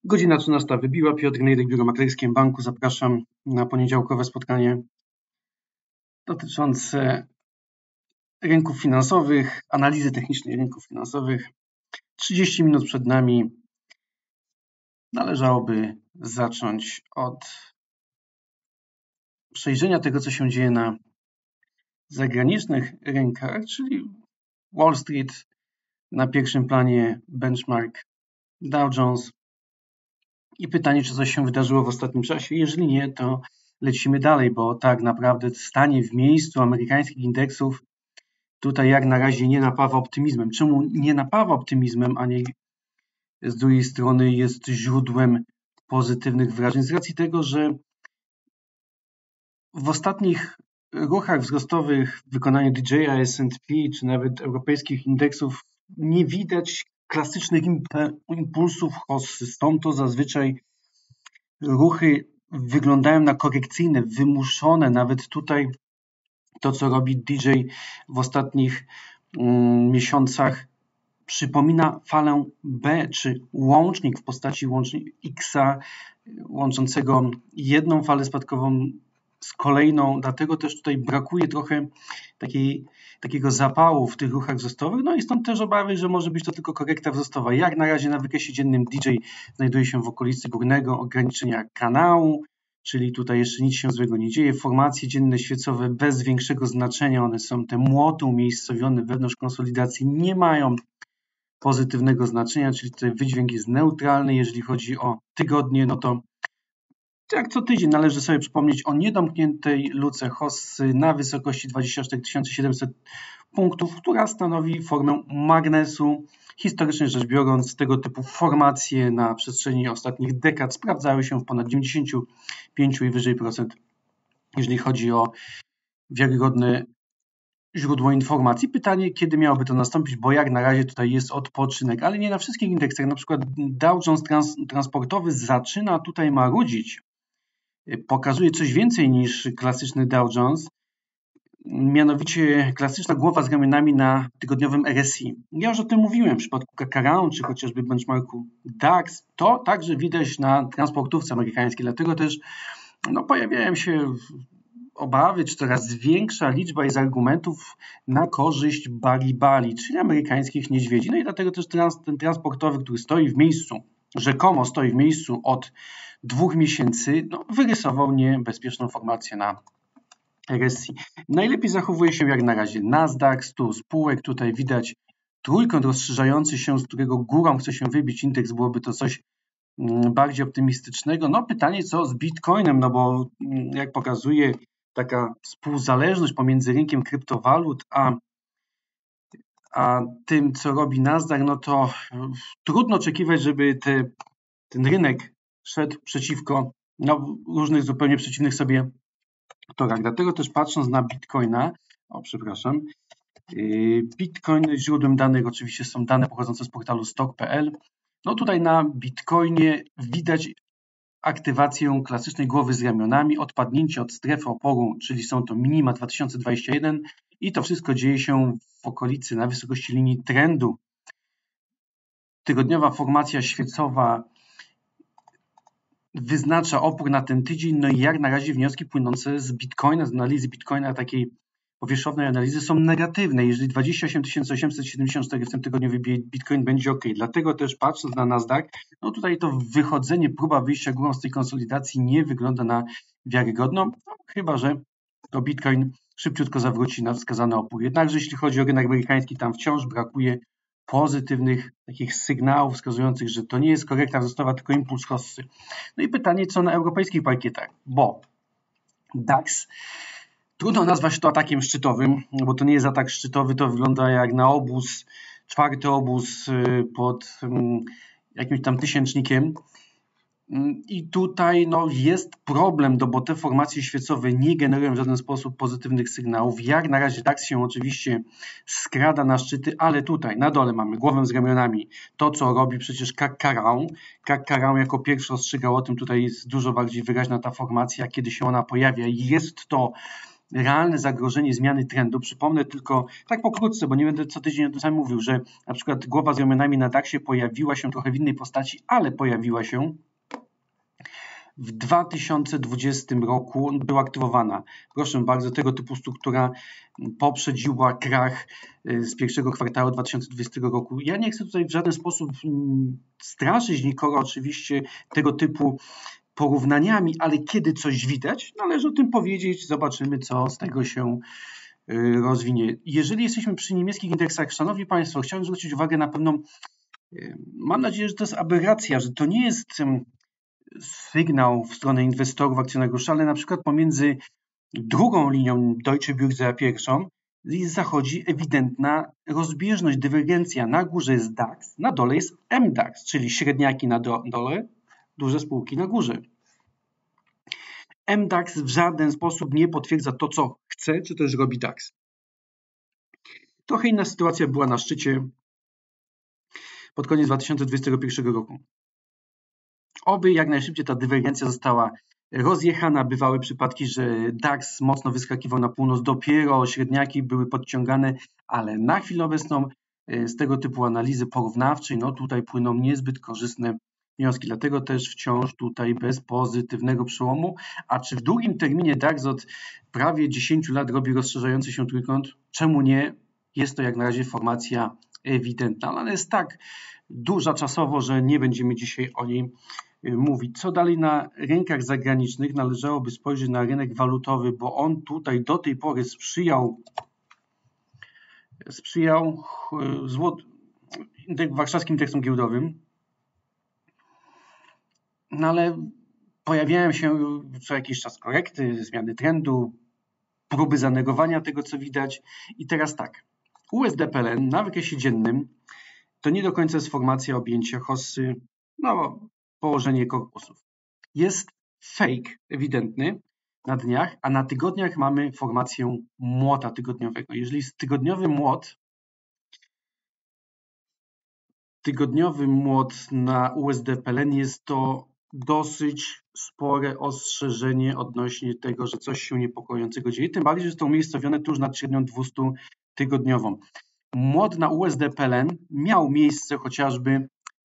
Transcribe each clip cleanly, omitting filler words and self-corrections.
Godzina 13 wybiła. Piotr Gnejdek, Biuro Maklerskie Banku. Zapraszam na poniedziałkowe spotkanie dotyczące rynków finansowych, analizy technicznej rynków finansowych. 30 minut przed nami. Należałoby zacząć od przejrzenia tego, co się dzieje na zagranicznych rynkach, czyli Wall Street, na pierwszym planie benchmark Dow Jones. I pytanie, czy coś się wydarzyło w ostatnim czasie. Jeżeli nie, to lecimy dalej, bo tak naprawdę stanie w miejscu amerykańskich indeksów tutaj jak na razie nie napawa optymizmem. Czemu nie napawa optymizmem, a nie z drugiej strony jest źródłem pozytywnych wrażeń? Z racji tego, że w ostatnich ruchach wzrostowych w wykonaniu DJI, S&P czy nawet europejskich indeksów nie widać klasycznych impulsów hossy. Stąd to zazwyczaj ruchy wyglądają na korekcyjne, wymuszone. Nawet tutaj to, co robi DJ w ostatnich miesiącach, przypomina falę B, czy łącznik w postaci łącznika X-a, łączącego jedną falę spadkową z kolejną. Dlatego też tutaj brakuje trochę takiego zapału w tych ruchach wzrostowych. No i stąd też obawy, że może być to tylko korekta wzrostowa. Jak na razie na wykresie dziennym DJ znajduje się w okolicy górnego ograniczenia kanału, czyli tutaj jeszcze nic się złego nie dzieje. Formacje dzienne świecowe bez większego znaczenia, one są te młoty umiejscowione wewnątrz konsolidacji, nie mają pozytywnego znaczenia, czyli tutaj wydźwięk jest neutralny. Jeżeli chodzi o tygodnie, no to jak co tydzień należy sobie przypomnieć o niedomkniętej luce hossy na wysokości 24 700 punktów, która stanowi formę magnesu. Historycznie rzecz biorąc, tego typu formacje na przestrzeni ostatnich dekad sprawdzały się w ponad 95 i wyżej procent, jeżeli chodzi o wiarygodne źródło informacji. Pytanie, kiedy miałoby to nastąpić, bo jak na razie tutaj jest odpoczynek, ale nie na wszystkich indeksach. Na przykład Dow Jones transportowy zaczyna tutaj marudzić. Pokazuje coś więcej niż klasyczny Dow Jones, mianowicie klasyczna głowa z ramionami na tygodniowym RSI. Ja już o tym mówiłem w przypadku KKR, czy chociażby benchmarku DAX. To także widać na transportówce amerykańskiej, dlatego też pojawiają się obawy, czy coraz większa liczba jest argumentów na korzyść Bali, czyli amerykańskich niedźwiedzi. No i dlatego też ten transportowy, który stoi w miejscu, rzekomo stoi w miejscu od 2 miesięcy, wyrysował niebezpieczną formację na RSI. Najlepiej zachowuje się jak na razie Nasdaq, 100 spółek. Tutaj widać trójkąt rozszerzający się, z którego górą chce się wybić indeks. Byłoby to coś bardziej optymistycznego. Pytanie, co z Bitcoinem, bo jak pokazuje taka współzależność pomiędzy rynkiem kryptowalut a tym, co robi Nasdaq, to trudno oczekiwać, żeby ten rynek szedł przeciwko różnych zupełnie przeciwnych sobie torach. Dlatego też patrząc na Bitcoina, Bitcoin, źródłem danych oczywiście są dane pochodzące z portalu stock.pl. Tutaj na Bitcoinie widać aktywację klasycznej głowy z ramionami, odpadnięcie od strefy oporu, czyli są to minima 2021 i to wszystko dzieje się w okolicy na wysokości linii trendu. Tygodniowa formacja świecowa wyznacza opór na ten tydzień, i jak na razie wnioski płynące z Bitcoina, z analizy Bitcoina, takiej powierzchownej analizy, są negatywne. Jeżeli 28 874 w tym tygodniu wybije Bitcoin, będzie ok. Dlatego też patrząc na Nasdaq, tutaj to wychodzenie, próba wyjścia górą z tej konsolidacji nie wygląda na wiarygodną, chyba że to Bitcoin szybciutko zawróci na wskazany opór. Jednakże jeśli chodzi o rynek amerykański, tam wciąż brakuje pozytywnych takich sygnałów wskazujących, że to nie jest korekta wzrostowa, tylko impuls hossy. I pytanie, co na europejskich parkietach, bo DAX trudno nazwać to atakiem szczytowym, bo to nie jest atak szczytowy, to wygląda jak na obóz, czwarty obóz pod jakimś tam tysięcznikiem. I tutaj jest problem, bo te formacje świecowe nie generują w żaden sposób pozytywnych sygnałów. Jak na razie DAX się oczywiście skrada na szczyty, ale tutaj na dole mamy głowę z ramionami. To, co robi przecież KKR. KKR jako pierwszy ostrzegał o tym, tutaj jest dużo bardziej wyraźna ta formacja, kiedy się ona pojawia. Jest to realne zagrożenie zmiany trendu. Przypomnę tylko, tak pokrótce, bo nie będę co tydzień o tym samym mówił, że na przykład głowa z ramionami na DAX-ie pojawiła się trochę w innej postaci, ale pojawiła się. W 2020 roku była aktywowana. Proszę bardzo, tego typu struktura poprzedziła krach z pierwszego kwartału 2020 roku. Ja nie chcę tutaj w żaden sposób straszyć nikogo oczywiście tego typu porównaniami, ale kiedy coś widać, należy o tym powiedzieć, zobaczymy, co z tego się rozwinie. Jeżeli jesteśmy przy niemieckich indeksach, szanowni Państwo, chciałem zwrócić uwagę na pewną, mam nadzieję, że to jest aberracja, że to nie jest sygnał w stronę inwestorów, akcjonariuszy, ale na przykład pomiędzy drugą linią Deutsche Börse a pierwszą zachodzi ewidentna rozbieżność, dywergencja. Na górze jest DAX, na dole jest MDAX, czyli średniaki na dole, duże spółki na górze. MDAX w żaden sposób nie potwierdza to, co chce, czy też robi DAX. Trochę inna sytuacja była na szczycie pod koniec 2021 roku. Oby jak najszybciej ta dywergencja została rozjechana. Bywały przypadki, że DAX mocno wyskakiwał na północ, dopiero średniaki były podciągane, ale na chwilę obecną z tego typu analizy porównawczej, no tutaj płyną niezbyt korzystne wnioski, dlatego też wciąż tutaj bez pozytywnego przełomu. A czy w długim terminie DAX od prawie 10 lat robi rozszerzający się trójkąt? Czemu nie? Jest to jak na razie formacja ewidentna, ale jest tak duża czasowo, że nie będziemy dzisiaj o niej mówić. Co dalej na rynkach zagranicznych? Należałoby spojrzeć na rynek walutowy, bo on tutaj do tej pory sprzyjał warszawskim indeksom giełdowym, no ale pojawiają się co jakiś czas korekty, zmiany trendu, próby zanegowania tego, co widać. I teraz tak, USD-PLN na wykresie dziennym to nie do końca jest formacja objęcia hossy, no położenie korpusów. Jest fake ewidentny na dniach, a na tygodniach mamy formację młota tygodniowego. Jeżeli jest tygodniowy młot na USD-PLN, jest to dosyć spore ostrzeżenie odnośnie tego, że coś się niepokojącego dzieje, tym bardziej, że jest to umiejscowione tuż nad średnią 200-tygodniową. Młot na USD-PLN miał miejsce chociażby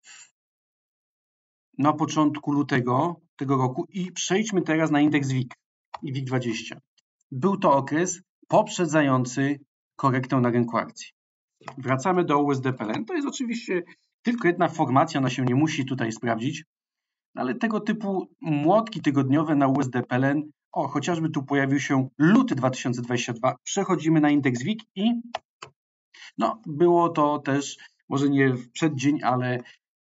na początku lutego tego roku i przejdźmy teraz na indeks WIG i WIG20. Był to okres poprzedzający korektę na rynku akcji. Wracamy do USD-PLN. To jest oczywiście tylko jedna formacja, ona się nie musi tutaj sprawdzić, ale tego typu młotki tygodniowe na USD-PLN, chociażby tu pojawił się luty 2022. Przechodzimy na indeks WIG i było to też, może nie w przeddzień, ale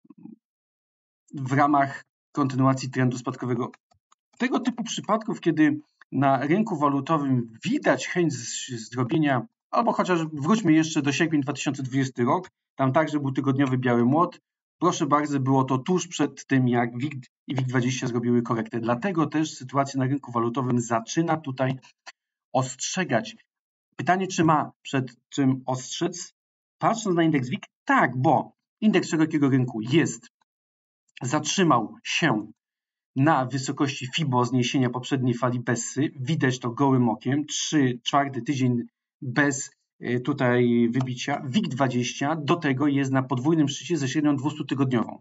w ramach kontynuacji trendu spadkowego. Tego typu przypadków, kiedy na rynku walutowym widać chęć zrobienia, albo chociaż wróćmy jeszcze do sierpień 2020 rok, tam także był tygodniowy biały młot. Proszę bardzo, było to tuż przed tym, jak WIG i WIG20 zrobiły korektę. Dlatego też sytuacja na rynku walutowym zaczyna tutaj ostrzegać. Pytanie, czy ma przed czym ostrzec? Patrząc na indeks WIG, tak, bo indeks szerokiego rynku zatrzymał się na wysokości FIBO zniesienia poprzedniej fali Bessy. Widać to gołym okiem. 3-4 tydzień bez tutaj wybicia. WIG20 do tego jest na podwójnym szczycie ze średnią 200-tygodniową.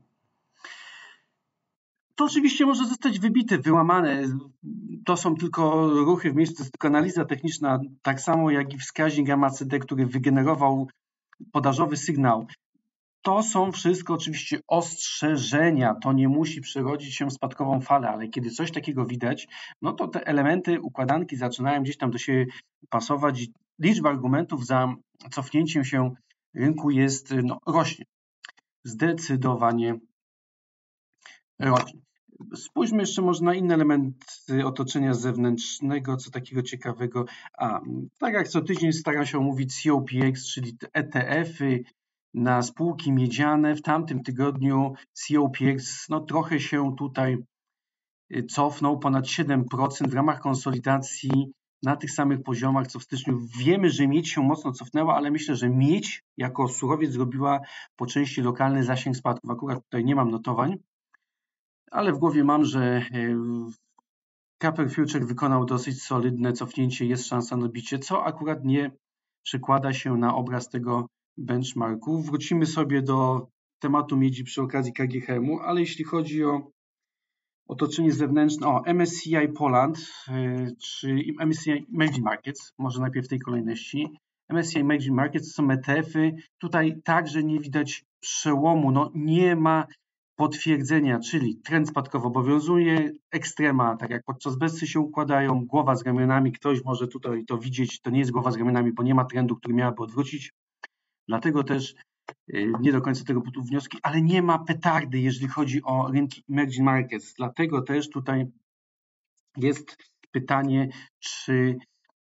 To oczywiście może zostać wybite, wyłamane. To są tylko ruchy w miejscu, to jest tylko analiza techniczna, tak samo jak i wskaźnik MACD, który wygenerował podażowy sygnał. To są wszystko oczywiście ostrzeżenia, to nie musi przerodzić się w spadkową falę, ale kiedy coś takiego widać, no to te elementy układanki zaczynają gdzieś tam do siebie pasować. Liczba argumentów za cofnięciem się rynku rośnie. Zdecydowanie rośnie. Spójrzmy jeszcze może na inny element otoczenia zewnętrznego, co takiego ciekawego. Tak jak co tydzień staram się omówić COPX, czyli ETF-y na spółki miedziane. W tamtym tygodniu COPX trochę się tutaj cofnął, ponad 7% w ramach konsolidacji na tych samych poziomach, co w styczniu. Wiemy, że miedź się mocno cofnęła, ale myślę, że miedź jako surowiec zrobiła po części lokalny zasięg spadków. Akurat tutaj nie mam notowań, ale w głowie mam, że Copper Future wykonał dosyć solidne cofnięcie, jest szansa na bicie, co akurat nie przekłada się na obraz tego benchmarku. Wrócimy sobie do tematu miedzi przy okazji KGHM-u, ale jeśli chodzi o otoczenie zewnętrzne, MSCI Poland, czy MSCI Emerging Markets, może najpierw w tej kolejności. MSCI Emerging Markets są ETF-y, tutaj także nie widać przełomu, nie ma potwierdzenia, czyli trend spadkowy obowiązuje, ekstrema, tak jak podczas Bessy się układają, głowa z ramionami, ktoś może tutaj to widzieć, to nie jest głowa z ramionami, bo nie ma trendu, który miałaby odwrócić, dlatego też nie do końca tego punktu wnioski, ale nie ma petardy, jeżeli chodzi o rynki emerging markets, dlatego też tutaj jest pytanie, czy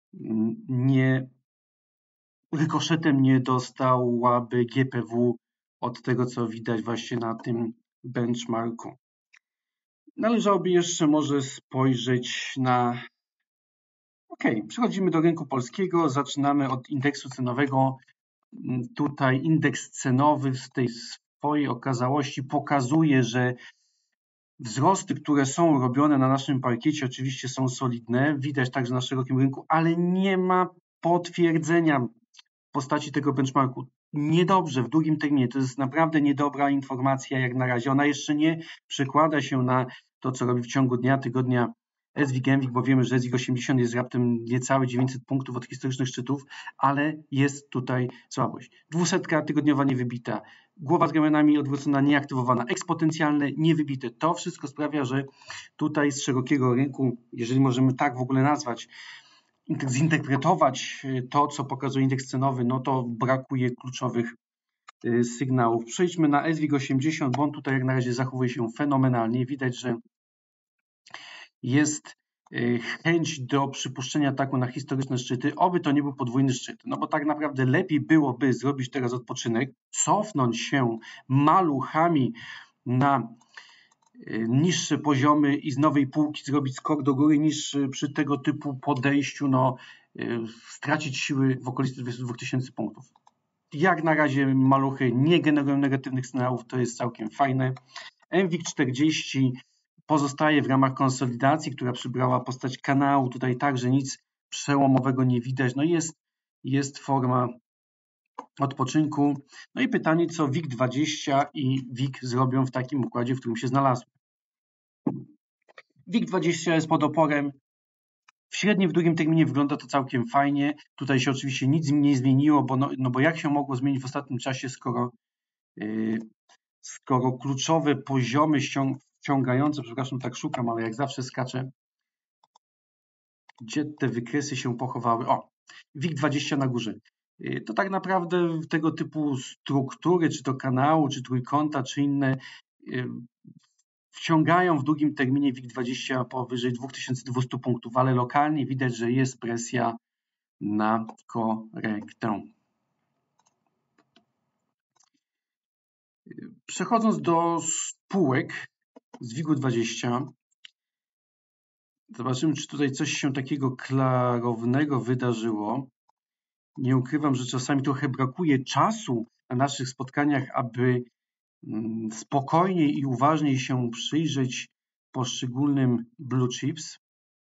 rykoszetem nie dostałaby GPW od tego, co widać właśnie na tym benchmarku. Należałoby jeszcze może spojrzeć na... Przechodzimy do rynku polskiego, zaczynamy od indeksu cenowego. Tutaj indeks cenowy w tej swojej okazałości pokazuje, że wzrosty, które są robione na naszym parkiecie, oczywiście są solidne, widać także na szerokim rynku, ale nie ma potwierdzenia w postaci tego benchmarku. Niedobrze w długim terminie, to jest naprawdę niedobra informacja jak na razie. Ona jeszcze nie przekłada się na to, co robi w ciągu dnia, tygodnia SWIG, bo wiemy, że SWIG 80 jest raptem niecałe 900 punktów od historycznych szczytów, ale jest tutaj słabość. 200 tygodniowa niewybita, głowa z ramionami odwrócona, nieaktywowana, eksponencjalne, niewybite. To wszystko sprawia, że tutaj z szerokiego rynku, jeżeli możemy tak w ogóle nazwać, zinterpretować to, co pokazuje indeks cenowy, to brakuje kluczowych sygnałów. Przejdźmy na SWIG 80, bo on tutaj jak na razie zachowuje się fenomenalnie. Widać, że jest chęć do przypuszczenia ataku na historyczne szczyty, oby to nie był podwójny szczyt, bo tak naprawdę lepiej byłoby zrobić teraz odpoczynek, cofnąć się maluchami na niższe poziomy i z nowej półki zrobić skok do góry, niż przy tego typu podejściu stracić siły w okolicy 22 000 punktów. Jak na razie maluchy nie generują negatywnych sygnałów, to jest całkiem fajne. MWIG 40 pozostaje w ramach konsolidacji, która przybrała postać kanału. Tutaj także nic przełomowego nie widać. Jest forma odpoczynku. I pytanie, co WIG20 i WIG zrobią w takim układzie, w którym się znalazły. WIG20 jest pod oporem. W średnim, w długim terminie wygląda to całkiem fajnie. Tutaj się oczywiście nic nie zmieniło, bo jak się mogło zmienić w ostatnim czasie, skoro kluczowe poziomy ściągające, przepraszam, tak szukam, ale jak zawsze skaczę, gdzie te wykresy się pochowały. WIG20 na górze. To tak naprawdę tego typu struktury, czy to kanału, czy trójkąta, czy inne, wciągają w długim terminie WIG20 powyżej 2200 punktów, ale lokalnie widać, że jest presja na korektę. Przechodząc do spółek z WIG-20, zobaczymy, czy tutaj coś się takiego klarownego wydarzyło. Nie ukrywam, że czasami trochę brakuje czasu na naszych spotkaniach, aby spokojniej i uważniej się przyjrzeć poszczególnym blue chips.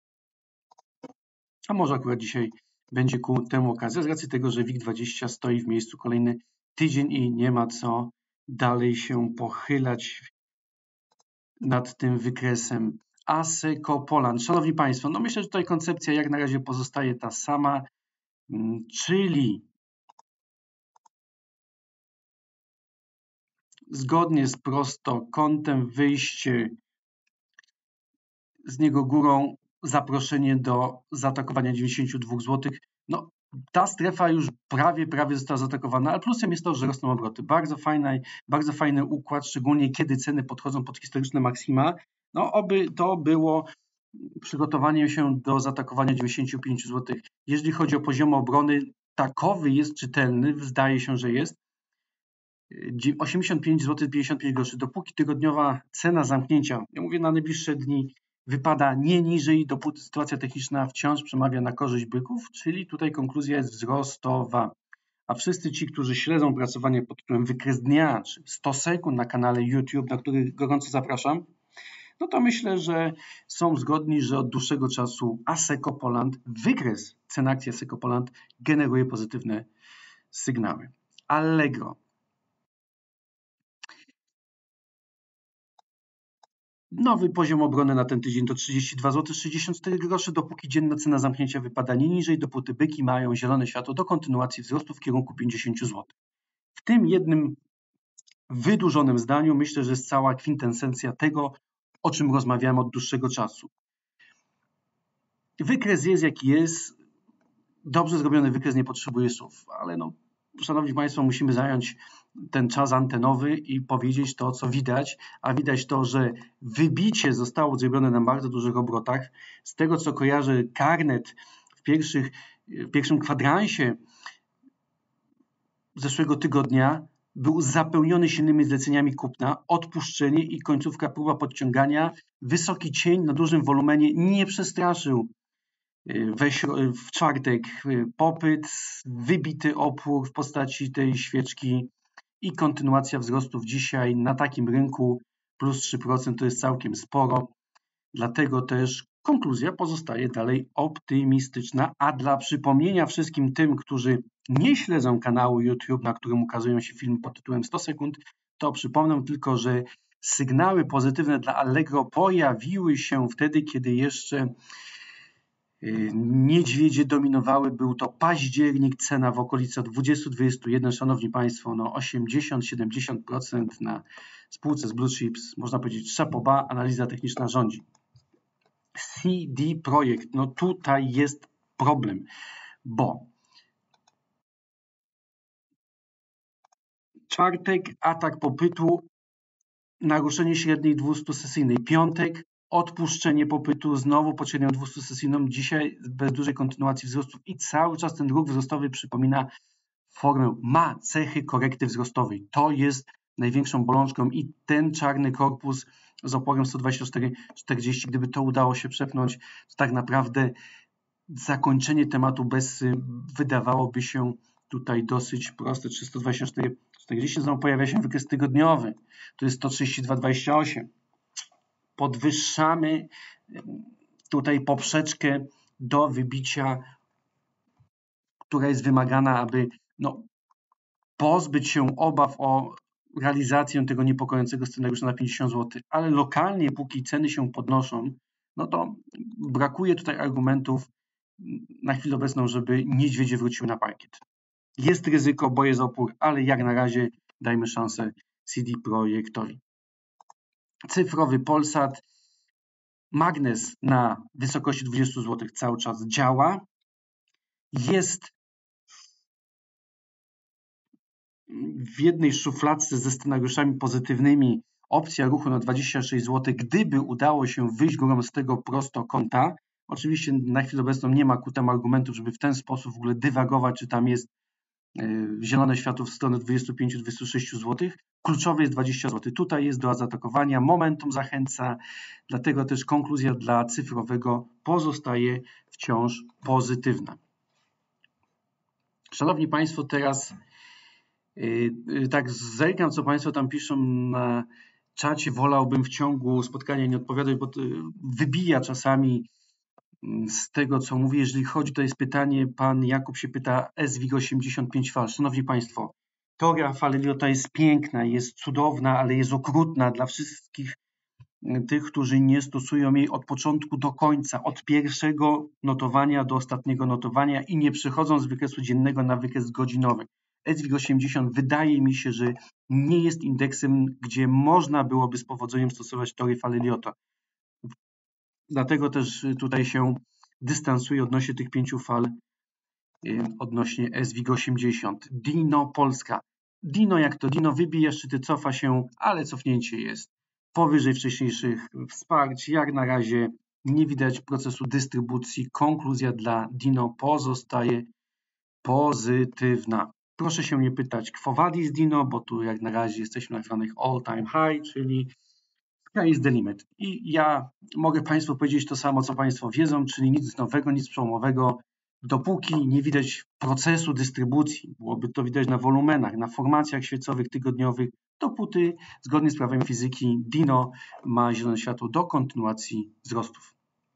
A może akurat dzisiaj będzie ku temu okazja, z racji tego, że WIG20 stoi w miejscu kolejny tydzień i nie ma co dalej się pochylać nad tym wykresem. Asseco Poland. Szanowni Państwo, myślę, że tutaj koncepcja jak na razie pozostaje ta sama, czyli zgodnie z prostokątem wyjście z niego górą, zaproszenie do zaatakowania 92 zł. Ta strefa już prawie została zaatakowana, ale plusem jest to, że rosną obroty. Bardzo fajny układ, szczególnie kiedy ceny podchodzą pod historyczne maksima. Oby to było przygotowanie się do zaatakowania 95 zł. Jeżeli chodzi o poziom obrony, takowy jest czytelny, zdaje się, że jest. 85 zł 55 groszy. Dopóki tygodniowa cena zamknięcia, ja mówię na najbliższe dni, wypada nie niżej, dopóty sytuacja techniczna wciąż przemawia na korzyść byków, czyli tutaj konkluzja jest wzrostowa. A wszyscy ci, którzy śledzą pracowanie pod tytułem Wykres Dnia, czy 100 sekund na kanale YouTube, na który gorąco zapraszam, no to myślę, że są zgodni, że od dłuższego czasu Asseco-Poland, wykres cen akcji Asseco-Poland generuje pozytywne sygnały. Allegro. Nowy poziom obrony na ten tydzień to 32,64 zł, dopóki dzienna cena zamknięcia wypada nie niżej, dopóty byki mają zielone światło do kontynuacji wzrostu w kierunku 50 zł. W tym jednym wydłużonym zdaniu myślę, że jest cała kwintesencja tego, o czym rozmawiamy od dłuższego czasu. Wykres jest jaki jest, dobrze zrobiony wykres nie potrzebuje słów, ale no, szanowni Państwo, musimy zająć ten czas antenowy i powiedzieć to, co widać, a widać to, że wybicie zostało zrobione na bardzo dużych obrotach. Z tego, co kojarzę, Carnet w pierwszym kwadransie zeszłego tygodnia był zapełniony silnymi zleceniami kupna, odpuszczenie i końcówka próba podciągania. Wysoki cień na dużym wolumenie nie przestraszył w czwartek popyt, wybity opór w postaci tej świeczki i kontynuacja wzrostów dzisiaj na takim rynku plus 3% to jest całkiem sporo. Dlatego też konkluzja pozostaje dalej optymistyczna, a dla przypomnienia wszystkim tym, którzy nie śledzą kanału YouTube, na którym ukazują się filmy pod tytułem 100 sekund, to przypomnę tylko, że sygnały pozytywne dla Allegro pojawiły się wtedy, kiedy jeszcze niedźwiedzie dominowały. Był to październik, cena w okolicy 20-21, szanowni Państwo, no 80-70% na spółce z Blue Chips, można powiedzieć szapoba, analiza techniczna rządzi. CD Projekt, no tutaj jest problem, bo czwartek atak popytu, naruszenie średniej 200-sesyjnej, piątek odpuszczenie popytu, znowu pod średnią 200-sesyjną, dzisiaj bez dużej kontynuacji wzrostów i cały czas ten ruch wzrostowy przypomina formę, ma cechy korekty wzrostowej. To jest największą bolączką i ten czarny korpus z oporem 124,40, gdyby to udało się przepchnąć, to tak naprawdę zakończenie tematu Bessy wydawałoby się tutaj dosyć proste. 324,40, znowu pojawia się wykres tygodniowy, to jest 132,28. Podwyższamy tutaj poprzeczkę do wybicia, która jest wymagana, aby pozbyć się obaw o realizację tego niepokojącego scenariusza na 50 zł, ale lokalnie, póki ceny się podnoszą, no to brakuje tutaj argumentów na chwilę obecną, żeby niedźwiedzie wróciły na parkiet. Jest ryzyko, bo jest opór, ale jak na razie dajmy szansę CD Projektowi. Cyfrowy Polsat, magnes na wysokości 20 zł cały czas działa. Jest w jednej szufladce ze scenariuszami pozytywnymi opcja ruchu na 26 zł, gdyby udało się wyjść górą z tego prostokąta. Oczywiście na chwilę obecną nie ma ku temu argumentów, żeby w ten sposób w ogóle dywagować, czy tam jest zielone światło w stronę 25-26 zł. Kluczowe jest 20 zł. Tutaj jest do zaatakowania, momentum zachęca, dlatego też konkluzja dla cyfrowego pozostaje wciąż pozytywna. Szanowni Państwo, teraz tak zerkam, co Państwo tam piszą na czacie. Wolałbym w ciągu spotkania nie odpowiadać, bo wybija czasami z tego, co mówię. Jeżeli chodzi, to jest pytanie, pan Jakub się pyta, SWIG 85 fal. Szanowni Państwo, teoria fal Elliota jest piękna, jest cudowna, ale jest okrutna dla wszystkich tych, którzy nie stosują jej od początku do końca, od pierwszego notowania do ostatniego notowania i nie przechodzą z wykresu dziennego na wykres godzinowy. SWIG 80 wydaje mi się, że nie jest indeksem, gdzie można byłoby z powodzeniem stosować teorię fal Elliota. Dlatego też tutaj się dystansuję odnośnie tych 5 fal, odnośnie SWIG 80. Dino Polska. Dino jak to? Dino wybija szczyty, cofa się, ale cofnięcie jest powyżej wcześniejszych wsparć. Jak na razie nie widać procesu dystrybucji. Konkluzja dla Dino pozostaje pozytywna. Proszę się nie pytać Quo Vadis Dino, bo tu jak na razie jesteśmy na granych all time high, czyli sky is the limit. I ja mogę Państwu powiedzieć to samo, co Państwo wiedzą, czyli nic nowego, nic przełomowego. Dopóki nie widać procesu dystrybucji, byłoby to widać na wolumenach, na formacjach świecowych, tygodniowych, dopóty zgodnie z prawem fizyki Dino ma zielone światło do kontynuacji wzrostów.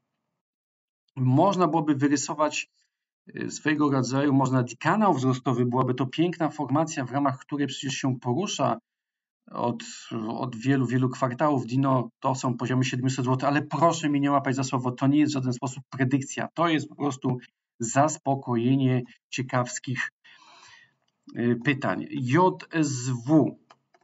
Można byłoby wyrysować swojego rodzaju, kanał wzrostowy, byłaby to piękna formacja, w ramach której przecież się porusza od wielu, wielu kwartałów. Dino to są poziomy 700 zł, ale proszę mnie nie łapać za słowo, to nie jest w żaden sposób predykcja, to jest po prostu zaspokojenie ciekawskich pytań. JSW.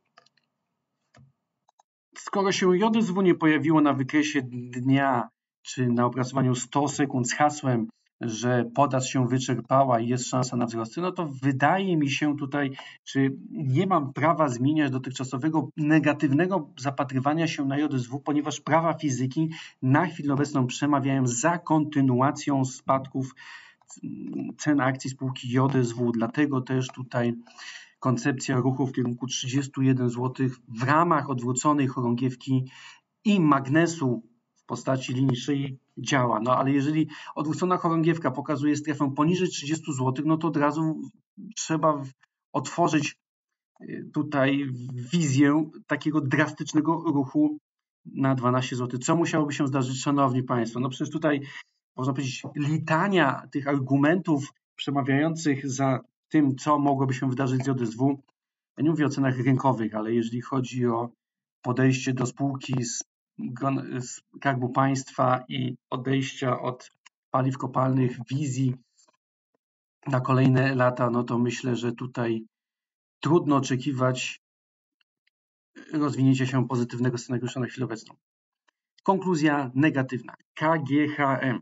Skoro się JSW nie pojawiło na wykresie dnia, czy na opracowaniu 100 sekund z hasłem, że podaż się wyczerpała i jest szansa na wzrosty, no to wydaje mi się tutaj, czy nie mam prawa zmieniać dotychczasowego negatywnego zapatrywania się na JSW, ponieważ prawa fizyki na chwilę obecną przemawiają za kontynuacją spadków cen akcji spółki JSW. Dlatego też tutaj koncepcja ruchu w kierunku 31 zł w ramach odwróconej chorągiewki i magnesu w postaci linii szyi działa. No ale jeżeli odwrócona chorągiewka pokazuje strefę poniżej 30 zł, no to od razu trzeba otworzyć tutaj wizję takiego drastycznego ruchu na 12 zł. Co musiałoby się zdarzyć, szanowni państwo? No przecież tutaj można powiedzieć litania tych argumentów przemawiających za tym, co mogłoby się wydarzyć z JSW. Ja nie mówię o cenach rynkowych, ale jeżeli chodzi o podejście do spółki z Skarbu Państwa i odejścia od paliw kopalnych, wizji na kolejne lata, no to myślę, że tutaj trudno oczekiwać rozwinięcia się pozytywnego scenariusza na chwilę obecną. Konkluzja negatywna. KGHM.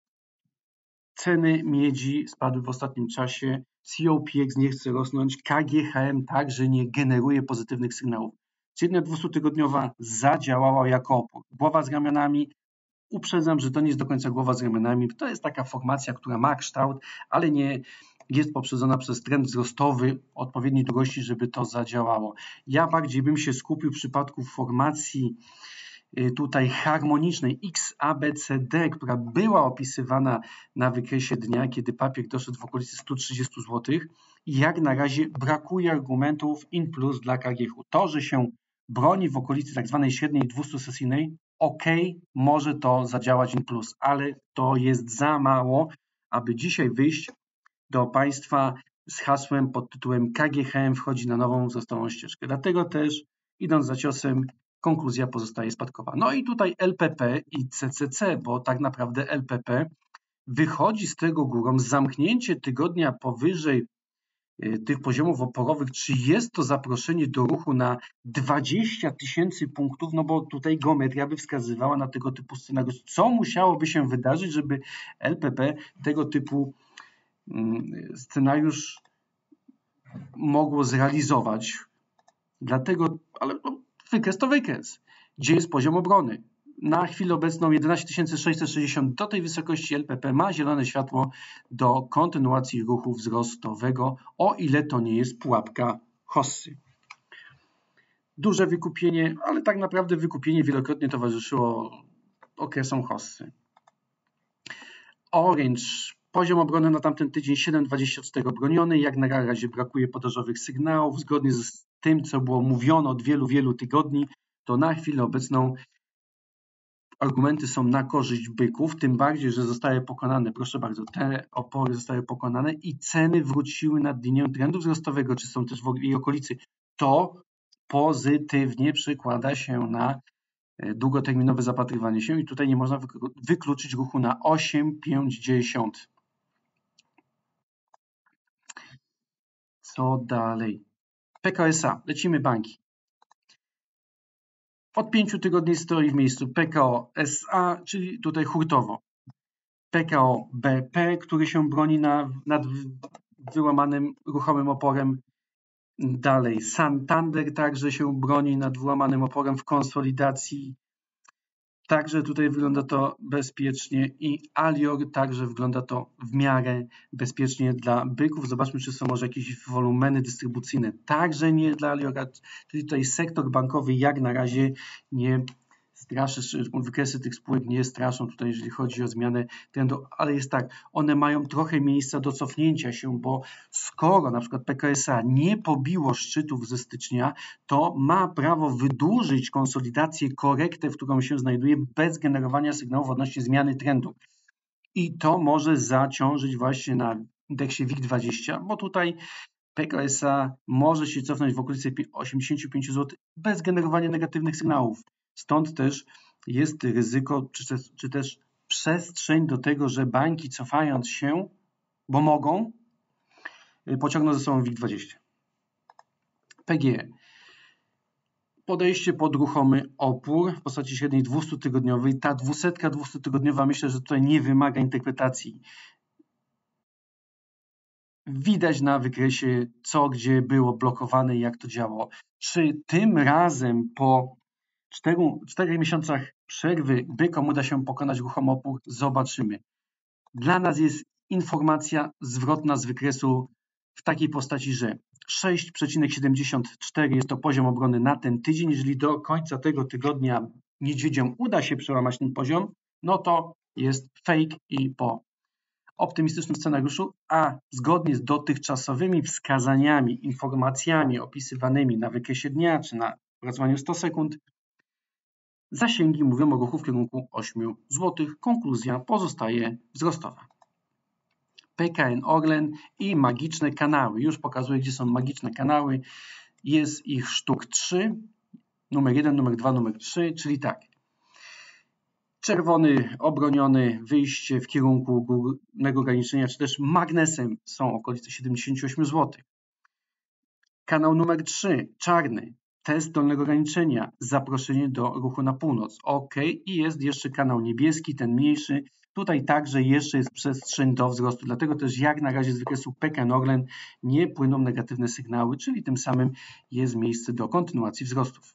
Ceny miedzi spadły w ostatnim czasie. COPX nie chce rosnąć. KGHM także nie generuje pozytywnych sygnałów. Średnia 200-tygodniowa zadziałała jako opór. Głowa z ramionami. Uprzedzam, że to nie jest do końca głowa z ramionami. To jest taka formacja, która ma kształt, ale nie jest poprzedzona przez trend wzrostowy odpowiedniej długości, żeby to zadziałało. Ja bardziej bym się skupił w przypadku formacji tutaj harmonicznej XABCD, która była opisywana na wykresie dnia, kiedy papier doszedł w okolicy 130 zł i jak na razie brakuje argumentów in plus dla KGH. To, że się broni w okolicy tak zwanej średniej 200-sesyjnej, może to zadziałać in plus, ale to jest za mało, aby dzisiaj wyjść do Państwa z hasłem pod tytułem KGHM wchodzi na nową wzrostową ścieżkę. Dlatego też, idąc za ciosem, konkluzja pozostaje spadkowa. No i tutaj LPP i CCC, bo tak naprawdę LPP wychodzi z tego górą. Zamknięcie tygodnia powyżej tych poziomów oporowych, czy jest to zaproszenie do ruchu na 20 000 punktów, no bo tutaj geometria by wskazywała na tego typu scenariusz. Co musiałoby się wydarzyć, żeby LPP tego typu scenariusz mogło zrealizować? Dlatego, ale wykres to wykres. Gdzie jest poziom obrony? Na chwilę obecną 11 660 do tej wysokości LPP ma zielone światło do kontynuacji ruchu wzrostowego, o ile to nie jest pułapka Hossy. Duże wykupienie, ale tak naprawdę wykupienie wielokrotnie towarzyszyło okresom Hossy. Orange. Poziom obrony na tamten tydzień 7,24 broniony. Jak na razie brakuje podażowych sygnałów. Zgodnie z tym, co było mówione od wielu, wielu tygodni, to na chwilę obecną argumenty są na korzyść byków, tym bardziej, że zostały pokonane, proszę bardzo, te opory zostały pokonane i ceny wróciły nad linię trendu wzrostowego, czy są też w jej okolicy. To pozytywnie przekłada się na długoterminowe zapatrywanie się i tutaj nie można wykluczyć ruchu na 8,50. Co dalej? PKO SA. Lecimy banki. Od 5 tygodni stoi w miejscu PKO SA, czyli tutaj hurtowo. PKO BP, który się broni nad wyłamanym ruchomym oporem. Dalej Santander także się broni nad wyłamanym oporem w konsolidacji. Także tutaj wygląda to bezpiecznie i Alior także wygląda to w miarę bezpiecznie dla byków. Zobaczmy, czy są może jakieś wolumeny dystrybucyjne. Także nie dla Aliora, czyli tutaj sektor bankowy jak na razie nie straszy, wykresy tych spółek nie straszą tutaj, jeżeli chodzi o zmianę trendu, ale jest tak, one mają trochę miejsca do cofnięcia się, bo skoro na przykład PKS A nie pobiło szczytów ze stycznia, to ma prawo wydłużyć konsolidację, korektę, w którą się znajduje, bez generowania sygnałów odnośnie zmiany trendu. I to może zaciążyć właśnie na indeksie WIG20, bo tutaj PKS A może się cofnąć w okolicy 85 zł bez generowania negatywnych sygnałów. Stąd też jest ryzyko, czy też przestrzeń do tego, że banki cofając się, bo mogą, pociągną ze sobą WIG20. PGE. Podejście pod ruchomy opór w postaci średniej 200-tygodniowej. Ta 200-tygodniowa myślę, że tutaj nie wymaga interpretacji. Widać na wykresie, co gdzie było blokowane i jak to działało. Czy tym razem po 4 miesiącach przerwy bykom uda się pokonać ruchomy opór? Zobaczymy. Dla nas jest informacja zwrotna z wykresu w takiej postaci, że 6,74 jest to poziom obrony na ten tydzień. Jeżeli do końca tego tygodnia niedźwiedziom uda się przełamać ten poziom, no to jest fake i po optymistycznym scenariuszu, a zgodnie z dotychczasowymi wskazaniami, informacjami opisywanymi na wykresie dnia czy na opracowaniu 100 sekund, zasięgi mówią o ruchu w kierunku 8 zł. Konkluzja pozostaje wzrostowa. PKN Orlen i magiczne kanały. Już pokazuję, gdzie są magiczne kanały. Jest ich sztuk 3. Numer 1, numer 2, numer 3, czyli tak. Czerwony, obroniony, wyjście w kierunku górnego ograniczenia, czy też magnesem są okolice 78 zł. Kanał numer 3, czarny, test dolnego ograniczenia, zaproszenie do ruchu na północ. OK, i jest jeszcze kanał niebieski, ten mniejszy. Tutaj także jeszcze jest przestrzeń do wzrostu, dlatego też jak na razie z wykresu PKN Orlen nie płyną negatywne sygnały, czyli tym samym jest miejsce do kontynuacji wzrostów.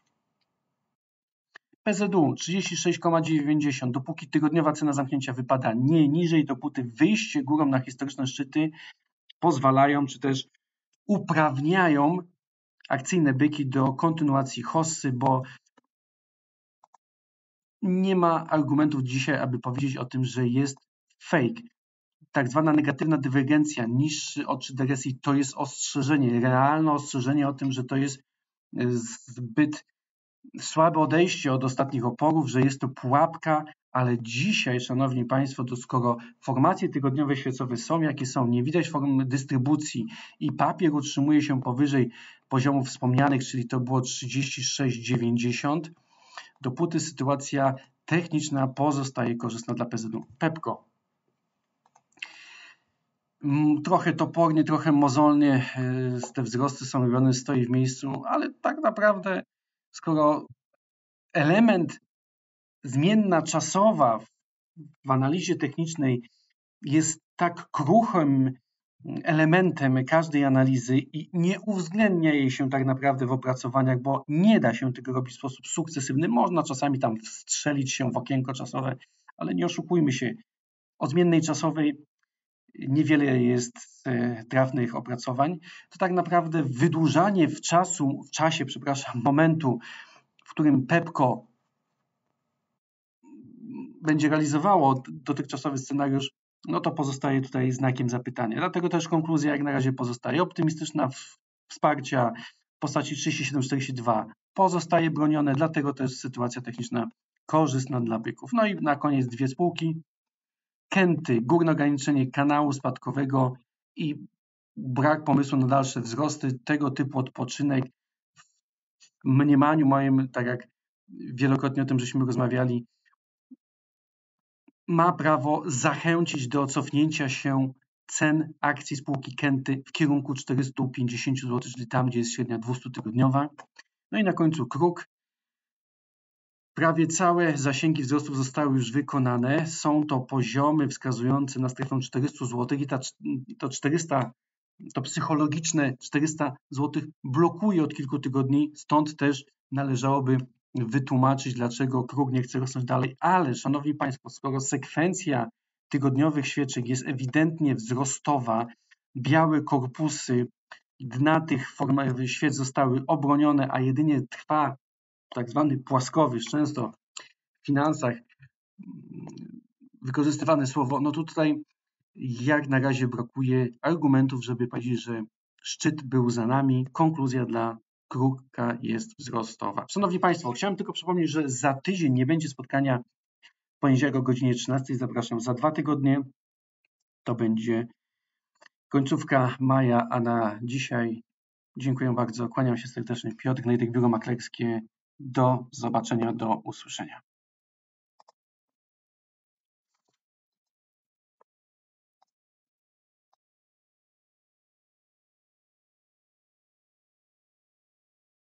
PZU 36,90, dopóki tygodniowa cena zamknięcia wypada nie niżej, dopóty wyjście górą na historyczne szczyty pozwalają, czy też uprawniają akcyjne byki do kontynuacji hossy, bo nie ma argumentów dzisiaj, aby powiedzieć o tym, że jest fake. Tak zwana negatywna dywergencja, niższy odczyt regresji, to jest ostrzeżenie, realne ostrzeżenie o tym, że to jest zbyt słabe odejście od ostatnich oporów, że jest to pułapka, ale dzisiaj, szanowni państwo, to skoro formacje tygodniowe świecowe są jakie są, nie widać formy dystrybucji i papier utrzymuje się powyżej poziomów wspomnianych, czyli to było 36,90, dopóty sytuacja techniczna pozostaje korzystna dla PZU. Pepco. Trochę topornie, trochę mozolnie te wzrosty są robione, stoi w miejscu, ale tak naprawdę skoro element zmienna czasowa w analizie technicznej jest tak kruchym elementem każdej analizy i nie uwzględnia jej się tak naprawdę w opracowaniach, bo nie da się tego robić w sposób sukcesywny. Można czasami tam wstrzelić się w okienko czasowe, ale nie oszukujmy się. O zmiennej czasowej niewiele jest trafnych opracowań. To tak naprawdę wydłużanie w czasie momentu, w którym Pepco będzie realizowało dotychczasowy scenariusz, no to pozostaje tutaj znakiem zapytania. Dlatego też konkluzja jak na razie pozostaje optymistyczna, wsparcia w postaci 37,42 pozostaje bronione, dlatego też sytuacja techniczna korzystna dla byków. No i na koniec dwie spółki. Kenty, górne ograniczenie kanału spadkowego i brak pomysłu na dalsze wzrosty, tego typu odpoczynek w mniemaniu moim, tak jak wielokrotnie o tym żeśmy rozmawiali, ma prawo zachęcić do cofnięcia się cen akcji spółki Kenty w kierunku 450 zł, czyli tam, gdzie jest średnia 200-tygodniowa. No i na końcu KRUK. Prawie całe zasięgi wzrostów zostały już wykonane. Są to poziomy wskazujące na strefę 400 zł i to psychologiczne 400 zł blokuje od kilku tygodni, stąd też należałoby wytłumaczyć, dlaczego KRUK nie chce rosnąć dalej, ale szanowni państwo, skoro sekwencja tygodniowych świeczek jest ewidentnie wzrostowa, białe korpusy dna tych świec zostały obronione, a jedynie trwa tak zwany płaskowyż, często finansach wykorzystywane słowo, no to tutaj jak na razie brakuje argumentów, żeby powiedzieć, że szczyt był za nami. Konkluzja dla kruka jest wzrostowa. Szanowni Państwo, chciałem tylko przypomnieć, że za tydzień nie będzie spotkania w poniedziałek o godzinie 13. Zapraszam za 2 tygodnie. To będzie końcówka maja, a na dzisiaj dziękuję bardzo. Kłaniam się serdecznie. Piotr Gnejdek, Biuro Maklerskie. Do zobaczenia, do usłyszenia.